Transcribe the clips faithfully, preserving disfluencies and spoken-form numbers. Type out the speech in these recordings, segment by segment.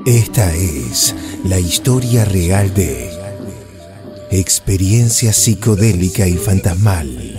Esta es la historia real de Experiencia Psicodélica y Fantasmal.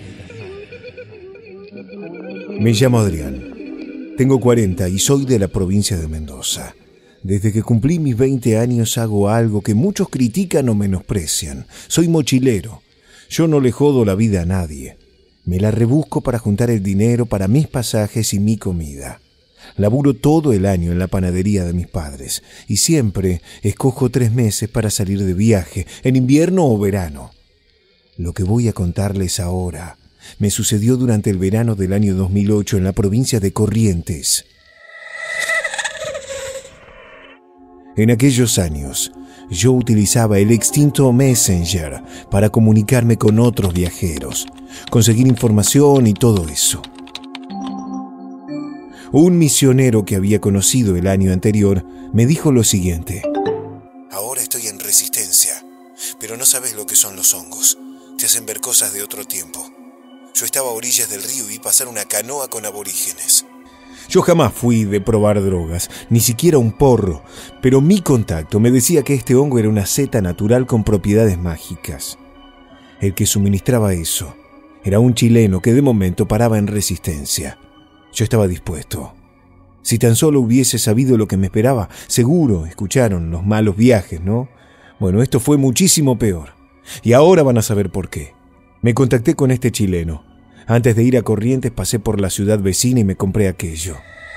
Me llamo Adrián. Tengo cuarenta y soy de la provincia de Mendoza. Desde que cumplí mis veinte años hago algo que muchos critican o menosprecian. Soy mochilero. Yo no le jodo la vida a nadie. Me la rebusco para juntar el dinero para mis pasajes y mi comida. Laburo todo el año en la panadería de mis padres y siempre escojo tres meses para salir de viaje, en invierno o verano. Lo que voy a contarles ahora me sucedió durante el verano del año dos mil ocho en la provincia de Corrientes. En aquellos años, yo utilizaba el extinto Messenger para comunicarme con otros viajeros, conseguir información y todo eso. Un misionero que había conocido el año anterior me dijo lo siguiente: ahora estoy en Resistencia, pero no sabes lo que son los hongos. Te hacen ver cosas de otro tiempo. Yo estaba a orillas del río y vi pasar una canoa con aborígenes. Yo jamás fui de probar drogas, ni siquiera un porro, pero mi contacto me decía que este hongo era una seta natural con propiedades mágicas. El que suministraba eso era un chileno que de momento paraba en Resistencia. Yo estaba dispuesto. Si tan solo hubiese sabido lo que me esperaba, seguro escucharon los malos viajes, ¿no? Bueno, esto fue muchísimo peor. Y ahora van a saber por qué. Me contacté con este chileno. Antes de ir a Corrientes pasé por la ciudad vecina y me compré aquello.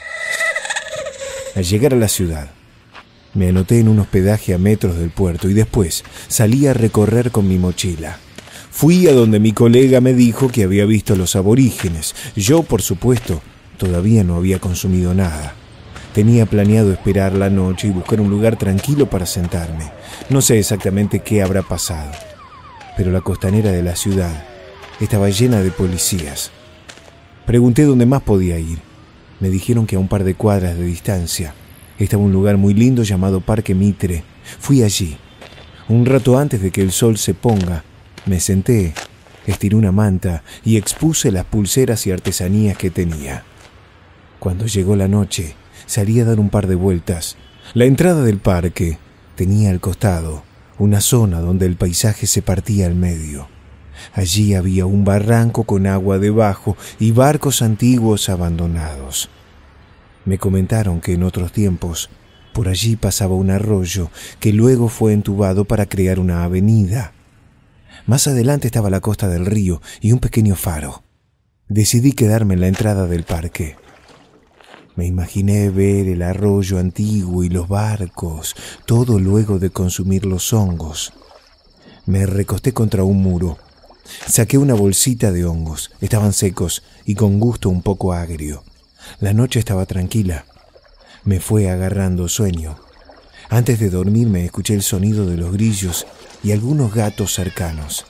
Al llegar a la ciudad, me anoté en un hospedaje a metros del puerto y después salí a recorrer con mi mochila. Fui a donde mi colega me dijo que había visto los aborígenes. Yo, por supuesto, todavía no había consumido nada. Tenía planeado esperar la noche y buscar un lugar tranquilo para sentarme. No sé exactamente qué habrá pasado, pero la costanera de la ciudad estaba llena de policías. Pregunté dónde más podía ir. Me dijeron que a un par de cuadras de distancia estaba un lugar muy lindo llamado Parque Mitre. Fui allí. Un rato antes de que el sol se ponga, me senté, estiré una manta y expuse las pulseras y artesanías que tenía. Cuando llegó la noche, salí a dar un par de vueltas. La entrada del parque tenía al costado una zona donde el paisaje se partía al medio. Allí había un barranco con agua debajo y barcos antiguos abandonados. Me comentaron que en otros tiempos por allí pasaba un arroyo que luego fue entubado para crear una avenida. Más adelante estaba la costa del río y un pequeño faro. Decidí quedarme en la entrada del parque. Me imaginé ver el arroyo antiguo y los barcos, todo luego de consumir los hongos. Me recosté contra un muro. Saqué una bolsita de hongos. Estaban secos y con gusto un poco agrio. La noche estaba tranquila. Me fue agarrando sueño. Antes de dormirme escuché el sonido de los grillos y algunos gatos cercanos.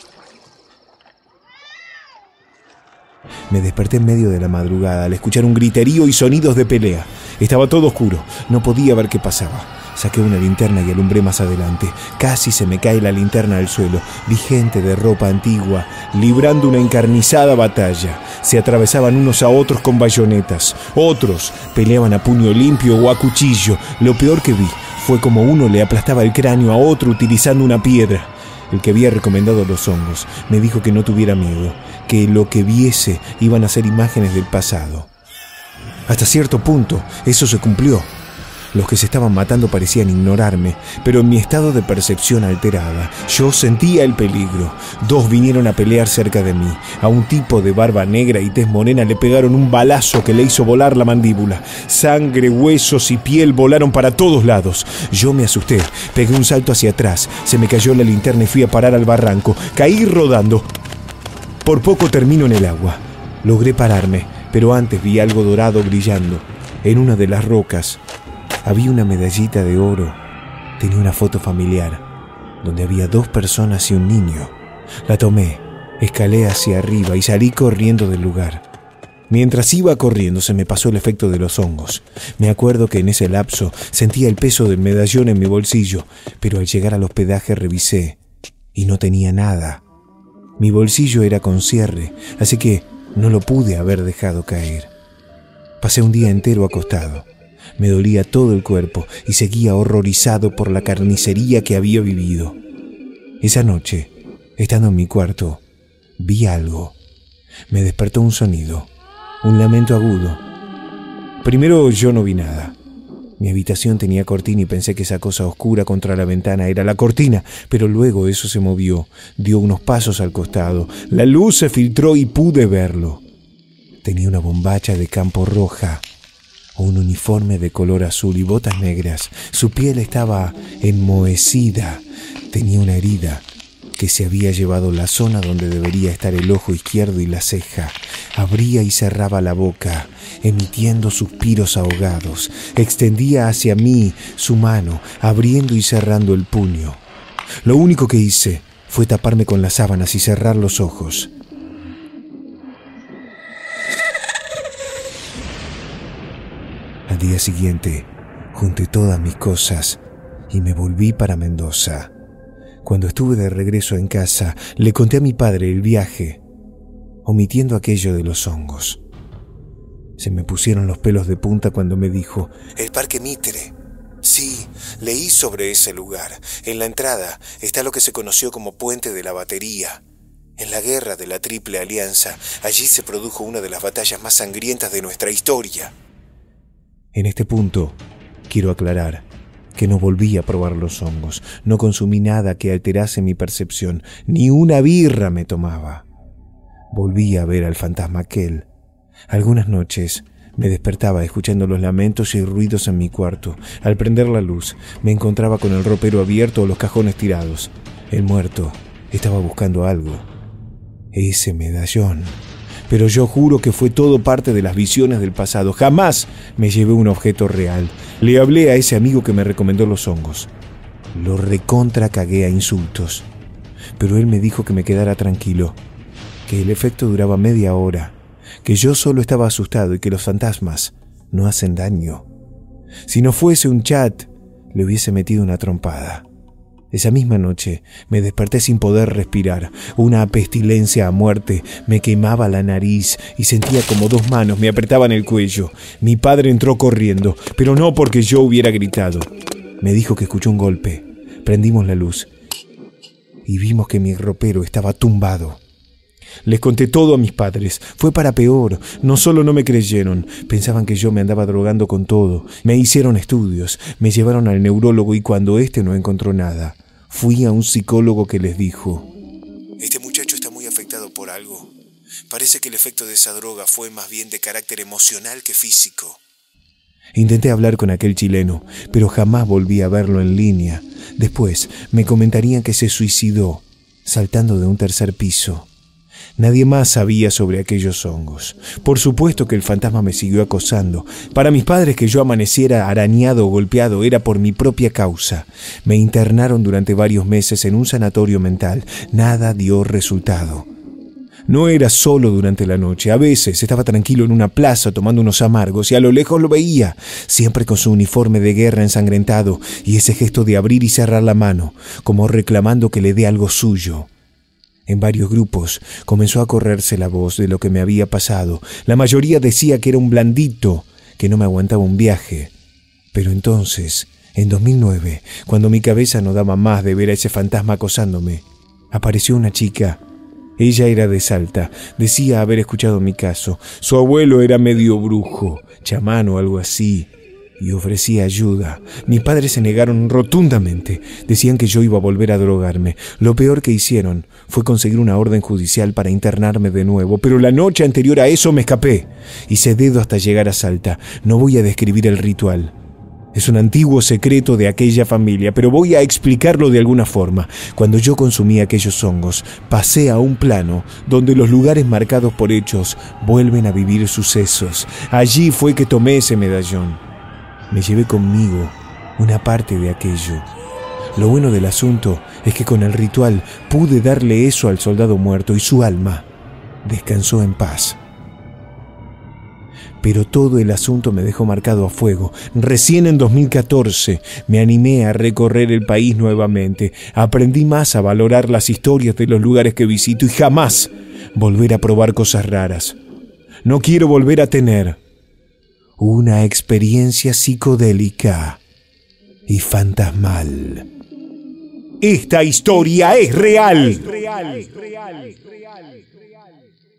Me desperté en medio de la madrugada al escuchar un griterío y sonidos de pelea. Estaba todo oscuro, no podía ver qué pasaba. Saqué una linterna y alumbré más adelante. Casi se me cae la linterna al suelo. Vi gente de ropa antigua librando una encarnizada batalla. Se atravesaban unos a otros con bayonetas. Otros peleaban a puño limpio o a cuchillo. Lo peor que vi fue como uno le aplastaba el cráneo a otro utilizando una piedra. El que había recomendado los hongos me dijo que no tuviera miedo, que lo que viese iban a ser imágenes del pasado. Hasta cierto punto, eso se cumplió. Los que se estaban matando parecían ignorarme, pero en mi estado de percepción alterada, yo sentía el peligro. Dos vinieron a pelear cerca de mí. A un tipo de barba negra y tez morena le pegaron un balazo que le hizo volar la mandíbula. Sangre, huesos y piel volaron para todos lados. Yo me asusté, pegué un salto hacia atrás, se me cayó la linterna y fui a parar al barranco. Caí rodando. Por poco termino en el agua. Logré pararme, pero antes vi algo dorado brillando. En una de las rocas había una medallita de oro. Tenía una foto familiar, donde había dos personas y un niño. La tomé, escalé hacia arriba y salí corriendo del lugar. Mientras iba corriendo se me pasó el efecto de los hongos. Me acuerdo que en ese lapso sentía el peso del medallón en mi bolsillo, pero al llegar al hospedaje revisé y no tenía nada. Mi bolsillo era con cierre, así que no lo pude haber dejado caer. Pasé un día entero acostado. Me dolía todo el cuerpo y seguía horrorizado por la carnicería que había vivido. Esa noche, estando en mi cuarto, vi algo. Me despertó un sonido, un lamento agudo. Primero yo no vi nada. Mi habitación tenía cortina y pensé que esa cosa oscura contra la ventana era la cortina, pero luego eso se movió, dio unos pasos al costado. La luz se filtró y pude verlo. Tenía una bombacha de campo roja, un uniforme de color azul y botas negras. Su piel estaba enmohecida. Tenía una herida que se había llevado la zona donde debería estar el ojo izquierdo y la ceja. Abría y cerraba la boca, emitiendo suspiros ahogados. Extendía hacia mí su mano, abriendo y cerrando el puño. Lo único que hice fue taparme con las sábanas y cerrar los ojos. Al día siguiente, junté todas mis cosas y me volví para Mendoza. Cuando estuve de regreso en casa, le conté a mi padre el viaje, omitiendo aquello de los hongos. Se me pusieron los pelos de punta cuando me dijo: «El Parque Mitre. Sí, leí sobre ese lugar. En la entrada está lo que se conoció como Puente de la Batería. En la guerra de la Triple Alianza, allí se produjo una de las batallas más sangrientas de nuestra historia». En este punto, quiero aclarar que no volví a probar los hongos. No consumí nada que alterase mi percepción. Ni una birra me tomaba. Volví a ver al fantasma aquel. Algunas noches me despertaba escuchando los lamentos y ruidos en mi cuarto. Al prender la luz, me encontraba con el ropero abierto o los cajones tirados. El muerto estaba buscando algo. Ese medallón. Pero yo juro que fue todo parte de las visiones del pasado. Jamás me llevé un objeto real. Le hablé a ese amigo que me recomendó los hongos. Lo recontra cagué a insultos. Pero él me dijo que me quedara tranquilo, que el efecto duraba media hora, que yo solo estaba asustado y que los fantasmas no hacen daño. Si no fuese un chat, le hubiese metido una trompada. Esa misma noche me desperté sin poder respirar. Una pestilencia a muerte me quemaba la nariz y sentía como dos manos me apretaban el cuello. Mi padre entró corriendo, pero no porque yo hubiera gritado. Me dijo que escuchó un golpe. Prendimos la luz y vimos que mi ropero estaba tumbado. Les conté todo a mis padres. Fue para peor. No solo no me creyeron, pensaban que yo me andaba drogando con todo. Me hicieron estudios, me llevaron al neurólogo y cuando éste no encontró nada, fui a un psicólogo que les dijo: «Este muchacho está muy afectado por algo. Parece que el efecto de esa droga fue más bien de carácter emocional que físico». Intenté hablar con aquel chileno, pero jamás volví a verlo en línea. Después me comentarían que se suicidó saltando de un tercer piso. Nadie más sabía sobre aquellos hongos. Por supuesto que el fantasma me siguió acosando. Para mis padres que yo amaneciera arañado o golpeado era por mi propia causa. Me internaron durante varios meses en un sanatorio mental. Nada dio resultado. No era solo durante la noche. A veces estaba tranquilo en una plaza tomando unos amargos y a lo lejos lo veía, siempre con su uniforme de guerra ensangrentado y ese gesto de abrir y cerrar la mano, como reclamando que le dé algo suyo. En varios grupos comenzó a correrse la voz de lo que me había pasado. La mayoría decía que era un blandito, que no me aguantaba un viaje. Pero entonces, en dos mil nueve, cuando mi cabeza no daba más de ver a ese fantasma acosándome, apareció una chica. Ella era de Salta, decía haber escuchado mi caso. Su abuelo era medio brujo, chamán o algo así, y ofrecía ayuda. Mis padres se negaron rotundamente. Decían que yo iba a volver a drogarme. Lo peor que hicieron fue conseguir una orden judicial para internarme de nuevo, pero la noche anterior a eso me escapé. Hice dedo hasta llegar a Salta. No voy a describir el ritual. Es un antiguo secreto de aquella familia, pero voy a explicarlo de alguna forma. Cuando yo consumí aquellos hongos, pasé a un plano donde los lugares marcados por hechos vuelven a vivir sucesos. Allí fue que tomé ese medallón. Me llevé conmigo una parte de aquello. Lo bueno del asunto es que con el ritual pude darle eso al soldado muerto y su alma descansó en paz. Pero todo el asunto me dejó marcado a fuego. Recién en dos mil catorce me animé a recorrer el país nuevamente. Aprendí más a valorar las historias de los lugares que visito y jamás volver a probar cosas raras. No quiero volver a tener una experiencia psicodélica y fantasmal. Esta historia es real.